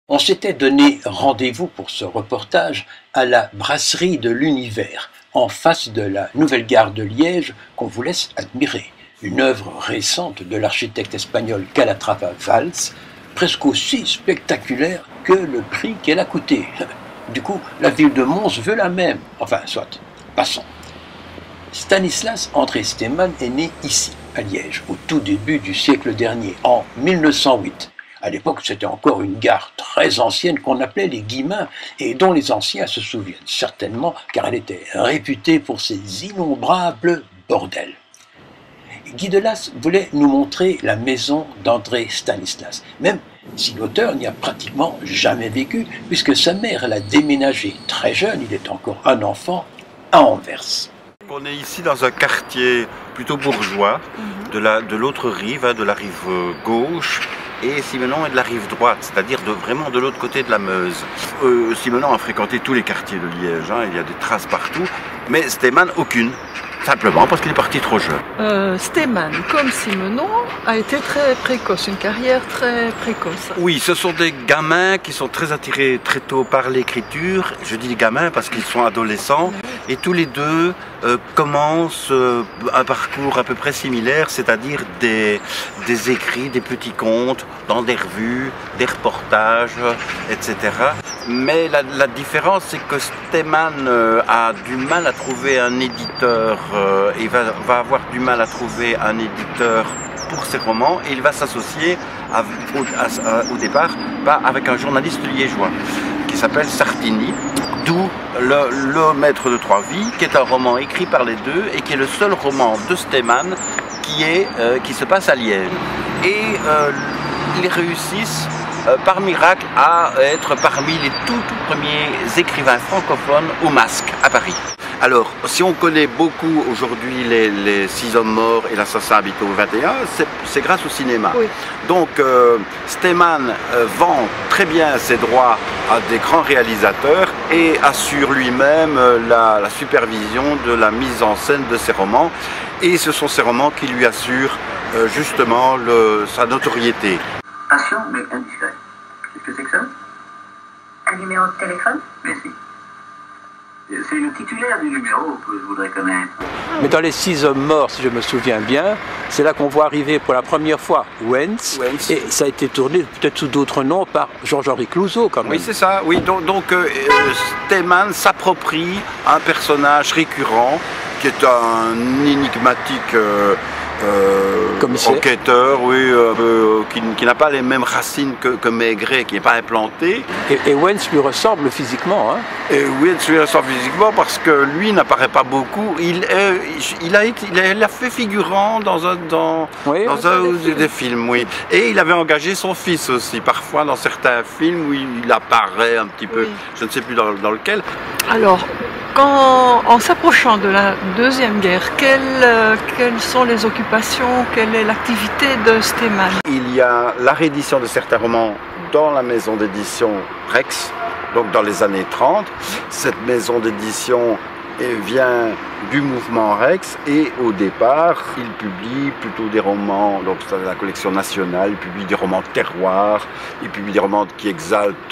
On s'était donné rendez-vous pour ce reportage à la brasserie de l'Univers, en face de la nouvelle gare de Liège qu'on vous laisse admirer. Une œuvre récente de l'architecte espagnol Calatrava Valls, presque aussi spectaculaire que le prix qu'elle a coûté. Du coup, la ville de Mons veut la même. Enfin, soit, passons. Stanislas André Steeman est né ici, à Liège, au tout début du siècle dernier, en 1908. À l'époque, c'était encore une gare très ancienne qu'on appelait les Guillemins et dont les anciens se souviennent certainement car elle était réputée pour ses innombrables bordels. Guy Delas voulait nous montrer la maison d'André Stanislas, même si l'auteur n'y a pratiquement jamais vécu puisque sa mère l'a déménagé très jeune, il est encore un enfant, à Anvers. On est ici dans un quartier plutôt bourgeois, de l'autre rive, de la rive gauche, et Simenon est de la rive droite, c'est-à-dire vraiment de l'autre côté de la Meuse. Simenon a fréquenté tous les quartiers de Liège, il y a des traces partout, mais Steeman aucune, simplement parce qu'il est parti trop jeune. Steeman, comme Simenon, a été très précoce, une carrière très précoce. Oui, ce sont des gamins qui sont très attirés très tôt par l'écriture. Je dis les gamins parce qu'ils sont adolescents, et tous les deux commencent un parcours à peu près similaire, c'est-à-dire des écrits, des petits contes, dans des revues, des reportages, etc. Mais la différence, c'est que Steeman a du mal à trouver un éditeur, et va avoir du mal à trouver un éditeur pour ses romans, et il va s'associer au départ avec un journaliste liégeois qui s'appelle Sartini, d'où le Maître de Trois Vies, qui est un roman écrit par les deux et qui est le seul roman de Steeman qui se passe à Liège. Et ils réussissent par miracle à être parmi les tout premiers écrivains francophones au Masque à Paris. Alors, si on connaît beaucoup aujourd'hui les 6 hommes morts et l'assassin habité au 21, c'est grâce au cinéma. Oui. Donc, Steeman vend très bien ses droits à des grands réalisateurs et assure lui-même la supervision de la mise en scène de ses romans. Et ce sont ces romans qui lui assurent justement sa notoriété. Patient mais indiscret. Qu'est-ce que c'est que ça? Un numéro de téléphone? Merci. C'est le titulaire du numéro que je voudrais connaître. Mais dans les 6 hommes morts, si je me souviens bien, c'est là qu'on voit arriver pour la première fois Wens. Et ça a été tourné peut-être sous d'autres noms par Georges-Henri Clouzot quand même. Oui, c'est ça. Oui, donc Steeman s'approprie un personnage récurrent qui est un énigmatique enquêteur, oui, qui n'a pas les mêmes racines que Maigret, qui n'est pas implanté. Et Wens lui ressemble physiquement. Et Wens lui ressemble physiquement parce que lui n'apparaît pas beaucoup. Il a fait figurant dans un des films, oui. Et il avait engagé son fils aussi, parfois dans certains films où il apparaît un petit peu, oui. Je ne sais plus dans lequel. Alors, en s'approchant de la Deuxième Guerre, quelles sont les occupations, quelle est l'activité de Steeman? Il y a la réédition de certains romans dans la maison d'édition Rex, donc dans les années 30. Cette maison d'édition vient du mouvement Rex et au départ, il publie plutôt des romans, donc c'est la collection nationale, il publie des romans terroirs, il publie des romans qui exaltent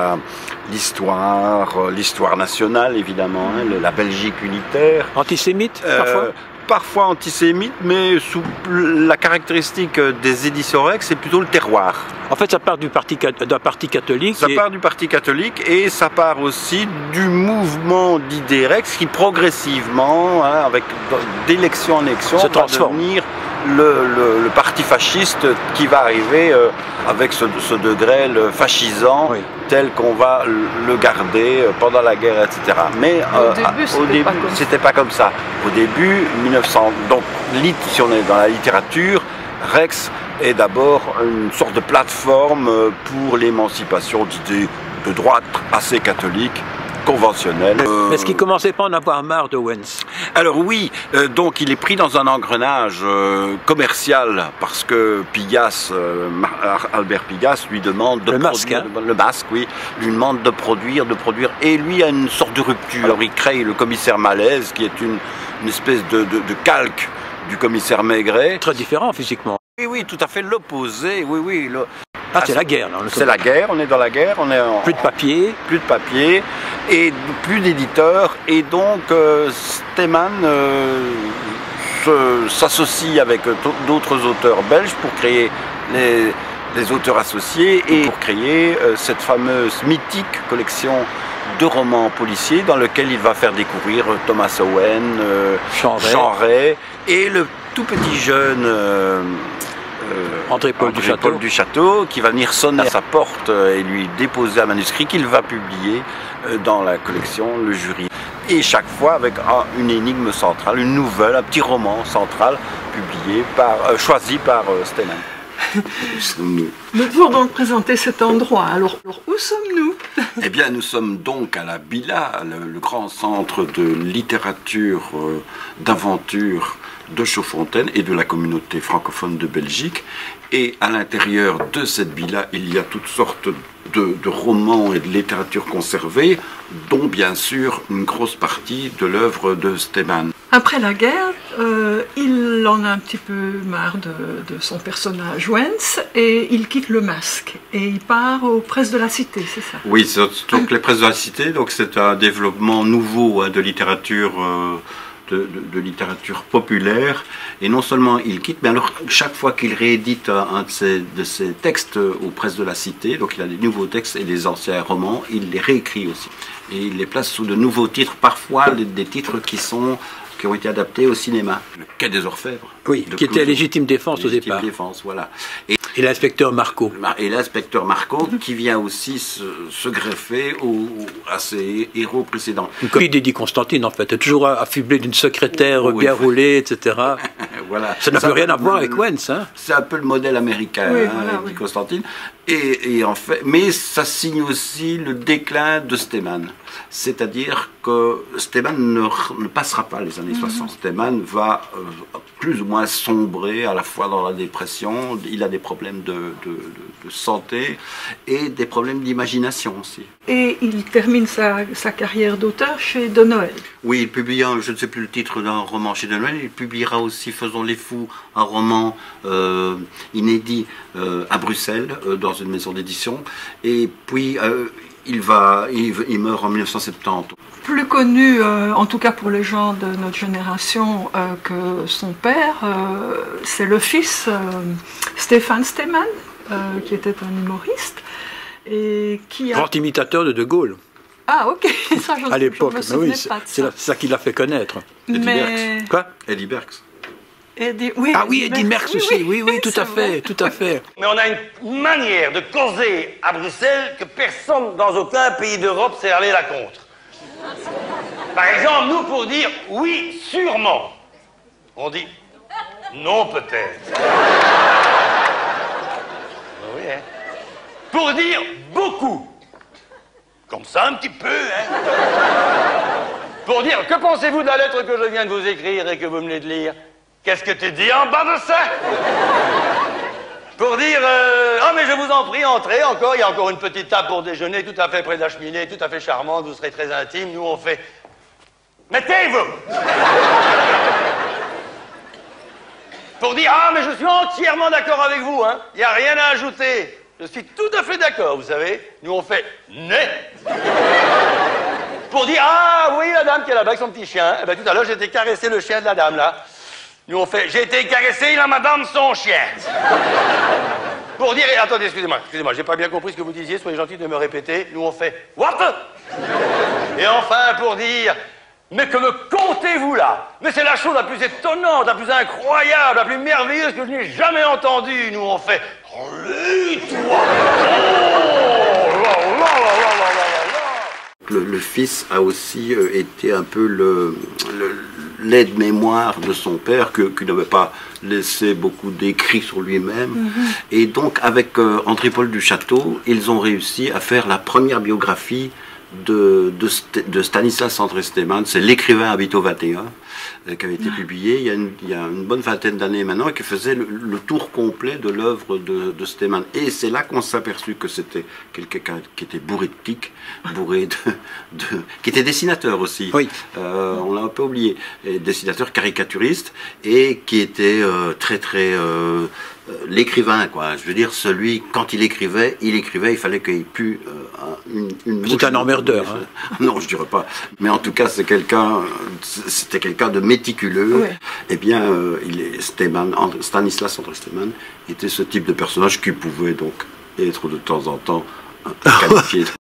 l'histoire nationale évidemment, la Belgique unitaire. Antisémite parfois? Parfois antisémite, mais sous la caractéristique des éditions Rex, c'est plutôt le terroir. En fait, ça part d'un parti catholique. Ça part du parti catholique et ça part aussi du mouvement d'idées Rex qui progressivement, d'élection en élection, va devenir le parti fasciste qui va arriver avec ce degré fascisant, oui, tel qu'on va le garder pendant la guerre, etc. Mais au début, c'était pas comme ça. Au début, 1900, donc si on est dans la littérature, Rex est d'abord une sorte de plateforme pour l'émancipation d'idées de droite assez catholiques, conventionnelles. Est-ce qu'il ne commençait pas à en avoir marre de Wens? Alors oui, donc il est pris dans un engrenage commercial parce que Pigasse, Albert Pigasse lui demande de le Masque, oui, lui demande de produire, et lui a une sorte de rupture. Alors il crée le commissaire Malaise qui est une espèce de calque du commissaire Maigret. Très différent physiquement. Oui, oui, tout à fait l'opposé, oui, oui. Ah, c'est la guerre, là. C'est la guerre, on est dans la guerre, on est en... Plus de papier. Plus de papier, et plus d'éditeurs, et donc Steeman s'associe avec d'autres auteurs belges pour créer les auteurs associés et pour créer cette fameuse mythique collection de romans policiers dans lequel il va faire découvrir Thomas Owen, Chanray et le tout petit jeune André-Paul du Château qui va venir sonner à sa porte et lui déposer un manuscrit qu'il va publier dans la collection Le Jury. Et chaque fois avec une énigme centrale, une nouvelle, un petit roman central publié choisi par Steeman. Nous devons donc présenter cet endroit. Alors où sommes-nous? Eh bien, nous sommes donc à la Bila, le grand centre de littérature, d'aventure de Chaufontaine et de la communauté francophone de Belgique. Et à l'intérieur de cette Bila, il y a toutes sortes de romans et de littérature conservée, dont bien sûr une grosse partie de l'œuvre de Steeman. Après la guerre, il en a un petit peu marre de son personnage Wens et il quitte le Masque et il part aux presses de la Cité, c'est ça? Oui, donc les presses de la Cité, donc c'est un développement nouveau de littérature. De littérature populaire, et non seulement il quitte, mais alors chaque fois qu'il réédite un de ses textes aux presses de la Cité, donc il a des nouveaux textes et des anciens romans, il les réécrit aussi. Et il les place sous de nouveaux titres, parfois des titres qui ont été adaptés au cinéma. Le Quai des Orfèvres. Oui, qui était Légitime Défense au départ. Légitime Défense, voilà. Et l'inspecteur Marco. Et l'inspecteur Marco qui vient aussi se greffer à ses héros précédents. Une copie d'Eddie Constantine en fait, toujours affublé d'une secrétaire oui, bien roulée, etc. Voilà. Ça n'a plus rien à voir avec Wens. Hein. C'est un peu le modèle américain, oui, Eddie Constantine. Et en fait, mais ça signe aussi le déclin de Steeman. C'est-à-dire que Steeman ne passera pas les années 60. Steeman va plus ou moins sombrer à la fois dans la dépression, il a des problèmes de santé et des problèmes d'imagination aussi. Et il termine sa carrière d'auteur chez De Noël. Oui, il publie, je ne sais plus le titre d'un roman chez De Noël, il publiera aussi Faisons les fous, un roman inédit à Bruxelles, dans une maison d'édition, et puis il meurt en 1970. Plus connu, en tout cas pour les gens de notre génération, que son père, c'est le fils Stéphane Steeman, qui était un humoriste. Et qui a... Grand imitateur de Gaulle. Ah ok, ça à l'époque, oui, c'est ça qui l'a fait connaître. Eddie Merckx. Quoi? Eddie Merckx. Oui, ah oui, Eddie Merckx aussi, oui, tout à fait, tout à fait. Mais on a une manière de causer à Bruxelles que personne dans aucun pays d'Europe s'est allé la contre. Par exemple, nous, pour dire oui, sûrement, on dit non, peut-être. Oui, hein. Pour dire beaucoup, comme ça un petit peu, hein. Pour dire, que pensez-vous de la lettre que je viens de vous écrire et que vous venez de lire? Qu'est-ce que tu dis en bas de ça? Pour dire, ah mais je vous en prie, entrez encore, il y a encore une petite table pour déjeuner, tout à fait près de la cheminée, tout à fait charmante, vous serez très intime, nous on fait, mettez-vous! Pour dire, ah mais je suis entièrement d'accord avec vous, hein, il n'y a rien à ajouter, je suis tout à fait d'accord, vous savez, nous on fait, net! Pour dire, ah oui, la dame qui est là-bas avec son petit chien, eh ben, tout à l'heure j'ai été caresser le chien de la dame là. Nous on fait, j'ai été caressé, la madame, son chien. Pour dire, attendez, excusez-moi, j'ai pas bien compris ce que vous disiez, soyez gentil de me répéter. Nous on fait, what? Et enfin pour dire, mais que me comptez-vous là? Mais c'est la chose la plus étonnante, la plus incroyable, la plus merveilleuse que je n'ai jamais entendue. Nous on fait, lis-toi. Le fils a aussi été un peu l'aide-mémoire de son père, qui n'avait pas laissé beaucoup d'écrits sur lui-même. Et donc, avec André-Paul du Château, ils ont réussi à faire la première biographie de Stanislas André Steeman, c'est L'écrivain habite au 21, qui avait été publié il y a une bonne vingtaine d'années maintenant, et qui faisait le tour complet de l'œuvre de Steeman. Et c'est là qu'on s'est aperçu que c'était quelqu'un qui était bourré de tics, qui était dessinateur aussi. Oui. On l'a un peu oublié. Et dessinateur caricaturiste, et qui était l'écrivain, quoi. Je veux dire, celui, quand il écrivait, il fallait qu'il n'y ait plus une C'est un emmerdeur. Hein. Non, je dirais pas. Mais en tout cas, c'était quelqu'un de méticuleux. Ouais. Eh bien, Stanislas André Steeman était ce type de personnage qui pouvait donc être de temps en temps qualifié